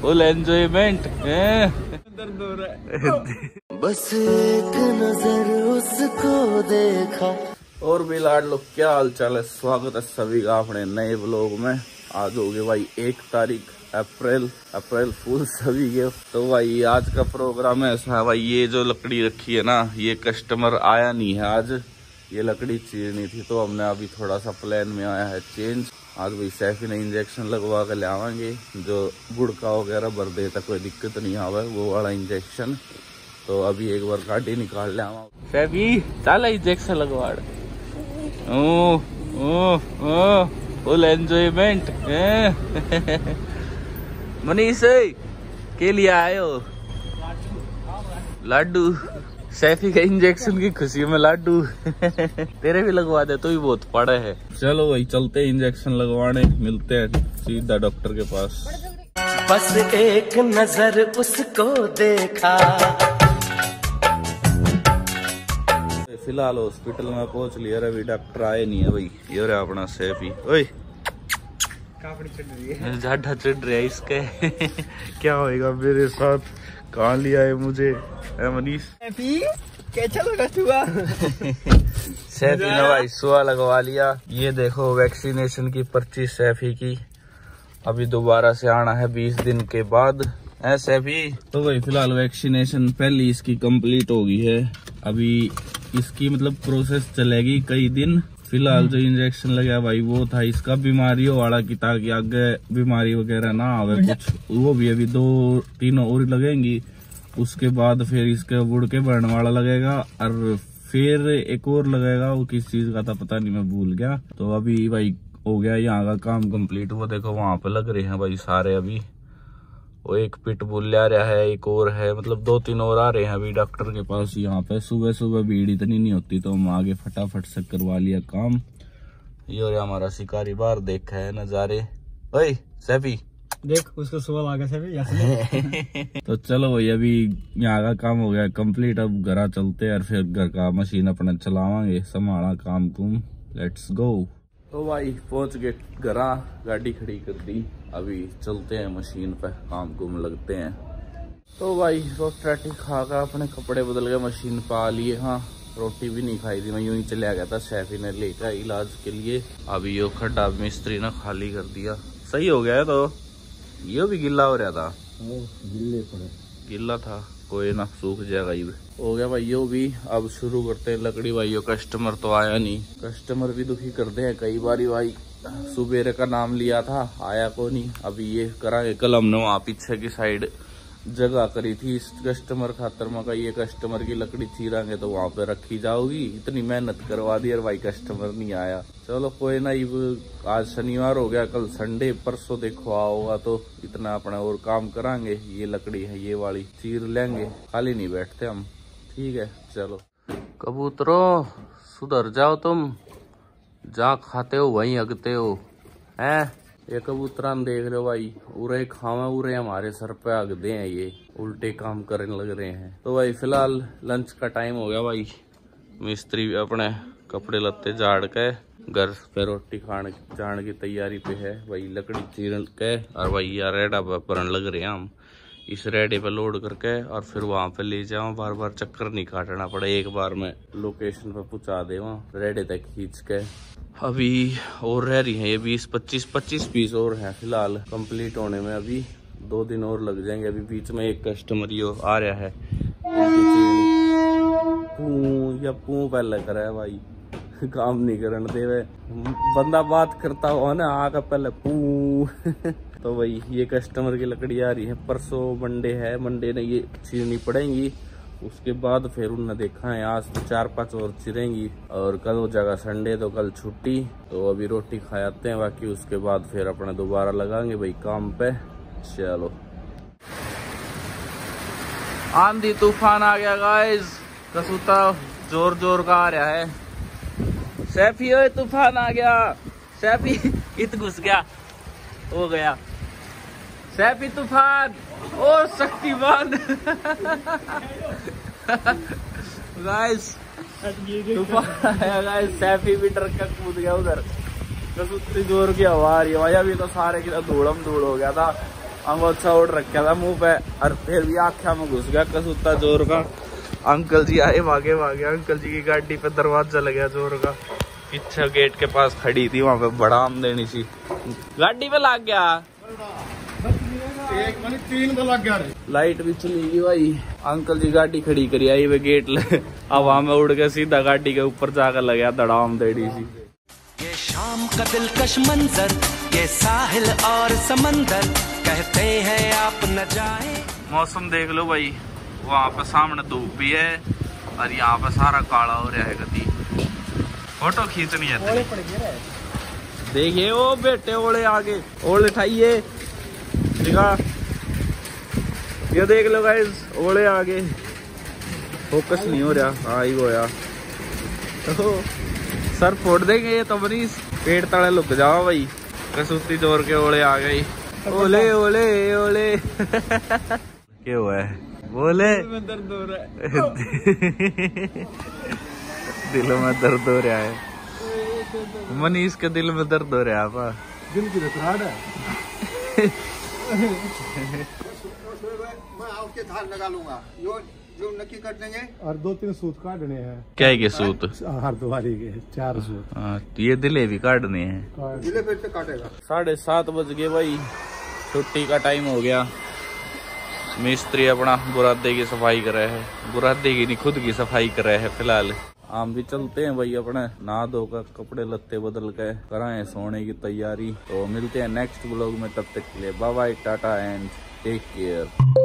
Full enjoyment. दर्द हो रहा है। बस एक नजर उसको देखा। और भी लाड लोग, क्या हाल चाल है? स्वागत है सभी का अपने नए व्लॉग में। आज हो गए भाई 1 तारीख अप्रैल फूल सभी के। तो भाई आज का प्रोग्राम ऐसा है भाई, ये जो लकड़ी रखी है ना, ये कस्टमर आया नहीं है आज, ये लकड़ी चीरनी थी, तो हमने अभी थोड़ा सा प्लान में आया है चेंज। आज भाई सैफी ने इंजेक्शन लगवा के ले आवेंगे, जो गुड़का वगैरह भर देता, कोई दिक्कत नहीं आवे वो वाला इंजेक्शन। तो अभी एक बार गाड़ी निकाल ले आवा। सैफी चल इंजेक्शन लगवा। Full enjoyment. मनीष के लिए आए हो? लाडू। सैफी के इंजेक्शन की खुशी में लाडू। तेरे भी लगवा दे, तो भी बहुत पड़े है। चलो भाई चलते हैं इंजेक्शन लगवाने, मिलते हैं सीधा डॉक्टर के पास। बस एक नजर उसको देखा। फिलहाल हॉस्पिटल में पहुंच लिया, अभी डॉक्टर आए नहीं है भाई। ये रहा अपना सैफी। ओए झाढ़ा चढ़ रहा है इसके। क्या होएगा मेरे साथ? कहाँ लिया है मुझे मनीष? सैफी कैसा लगा छुआ? सैफी ने भाई सुआ लगवा लिया। ये देखो वैक्सीनेशन की पर्ची सैफी की। अभी दोबारा से आना है 20 दिन के बाद। है सैफी? तो भाई फिलहाल वैक्सीनेशन पहली इसकी कंप्लीट हो गई है। अभी इसकी मतलब प्रोसेस चलेगी कई दिन। फिलहाल जो इंजेक्शन लगा भाई वो था इसका बीमारियों वाला की, ताकि आगे बीमारी वगैरह ना आवे कुछ। वो भी अभी 2-3 और लगेंगी। उसके बाद फिर इसके बुड़ के बढ़ने वाला लगेगा, और फिर एक और लगेगा, वो किस चीज का था पता नहीं, मैं भूल गया। तो अभी भाई हो गया यहाँ का काम कंप्लीट। वो देखो वहां पे लग रहे हैं भाई सारे। अभी वो एक पिटबुल ले आ रहा है, एक और है, मतलब 2-3 और आ रहे हैं अभी डॉक्टर के पास। यहाँ पे सुबह सुबह भीड़ इतनी नहीं होती, तो हम आगे फटाफट से करवा लिया काम। ये और हमारा शिकारी बाहर देखा है नजारे। ओए सैफी देख उसको सुबह आ गया। तो चलो भाई अभी यहाँ का काम हो गया कंप्लीट। अब घर चलते हैं और फिर घर का मशीन अपना चलावांगे, संभाला काम कुम। Let's go. तो भाई पहुंच गए घर, गाड़ी खड़ी कर दी। अभी चलते हैं मशीन पे, काम कुम लगते हैं। तो भाई रोटी राटी खा कर अपने कपड़े बदल के मशीन पे आ लिए। हाँ रोटी भी नहीं खाई थी, मैं यूं ही चले गया था, सैफी ने लेकर इलाज के लिए। अभी यो खड्डा मिस्त्री ने खाली कर दिया, सही हो गया है। तो यो भी गिल्ला हो रहा था, गिल्ला था, कोई ना सूख जाएगा। ये हो गया भाई यो भी। अब शुरू करते हैं लकड़ी भाई। यो कस्टमर तो आया नहीं, कस्टमर भी दुखी करते हैं कई बारी भाई। सुबेरे का नाम लिया था, आया को नहीं। अभी ये करांगे। कल हमने वहाँ पीछे की साइड जगह करी थी इस कस्टमर खातर में का, ये कस्टमर की लकड़ी चीरांगे तो वहाँ पे रखी जाओगी। इतनी मेहनत करवा दी और भाई कस्टमर नहीं आया। चलो कोई ना, आज शनिवार हो गया, कल संडे, परसों देखो आओगा तो इतना अपना और काम करांगे। ये लकड़ी है ये वाली चीर लेंगे, खाली नहीं बैठते हम। ठीक है चलो। कबूतरों सुधर जाओ तुम, जा खाते हो वहीं अगते हो हैं। ये कबूतरान देख रहे हो भाई, उरे खावा उरे हमारे सर पे अगदे हैं, ये उल्टे काम करने लग रहे हैं। तो भाई फिलहाल लंच का टाइम हो गया भाई। मिस्त्री अपने कपड़े लत्ते झाड़ के घर पे रोटी खाने जाने की तैयारी पे है भाई। लकड़ी चीर के और भाई यार रेडा पर लग रहे हैं हम। इस रेडे पे लोड करके और फिर वहां पे ले जाओ, बार बार चक्कर नहीं काटना पड़े, एक बार में लोकेशन पे पहुंचा दे वहाँ रेडे तक खींच के। अभी और रह रही है ये 20-25 पीस और हैं फिलहाल कंप्लीट होने में। अभी 2 दिन और लग जाएंगे। अभी बीच में एक कस्टमर यो आ रहा है, पू पहले करा है भाई, काम नहीं करने दे। बंदा बात करता हुआ ना आका पहले पू। तो भाई ये कस्टमर की लकड़ी आ रही है, परसों मंडे है, मंडे ने ये चीरनी पड़ेंगी। उसके बाद फिर उन्होंने देखा है आज 4-5 और चिरेंगी, और कल हो जाएगा संडे, तो कल छुट्टी। तो अभी रोटी खाते हैं, बाकी उसके बाद फिर अपना दोबारा लगाएंगे भाई काम पे। चलो। आंधी तूफान आ गया गाइस, कसूता जोर जोर का आ रहा है। सैफी ओए तूफान आ गया। सैफी इत घुस गया, हो गया सैफी तूफान। ओ शक्तिमान। गाइस तूफान आया गाइस, सैफी भी डर का कूद गया उधर। कसूती जोर की हवा आ रही है भाई। अभी तो सारे की धूड़म धूड़ हो गया था, अंगोछा उड़ रखा था मुंह पे और फिर भी आख्या में घुस गया कसूता जोर का। अंकल जी आए भागे भागे, अंकल जी की गाड़ी पे दरवाजा लग गया जोर का। पीछे गेट के पास खड़ी थी, वहां पे बड़ा आम देनी सी, गाड़ी पे लग गया। 3 तो लग गया। लाइट भी चली गई भाई। अंकल जी गाड़ी खड़ी करी आई वे गेट हवा में उड़ के सीधा गाड़ी के ऊपर जाकर लग गया धड़ाम देड़ी सी। ये शाम का दिलकश मंजर, ये साहिल और समंदर, कहते हैं आप न जाए। मौसम देख लो भाई, वहाँ पे सामने धूप भी है और यहाँ पे सारा काला हो रहा है। गति फोटो खींचनी है। देखिए वो बेटे ओले आगे, ओले उठाइए, ये देख लो गाइस, ओले आगे फोकस नहीं हो रहा। हाँ ही होया तो सर फोड़ देंगे ये तो मनीष, पेड़ तले लुक जाओ भाई। कसूती जोर के ओले आ गई। ओले ओले ओले क्या हुआ है बोले? में दर्द हो रहा है। दिलों में दर्द हो रहा है, मनीष के दिल में दर्द हो रहा है। दिल की रखराड़ है। मैं आपके धार लगा लूंगा, जो नक्की कर देंगे। और 2-3 सूत काटने हैं। क्या के सूत? हरद्वारी के 4 सूत। ये दिले भी काटने हैं। दिले फिर से काटेगा। 7:30 बज गए भाई, छुट्टी का टाइम हो गया। मिस्त्री अपना बुरादे की सफाई कर रहे हैं, बुरादे की नहीं खुद की सफाई कर रहे हैं फिलहाल। हम भी चलते हैं भाई, अपने नहा धोकर कपड़े लत्ते बदल के कराएं सोने की तैयारी। तो मिलते हैं नेक्स्ट ब्लॉग में, तब तक के लिए bye bye, tata and take care.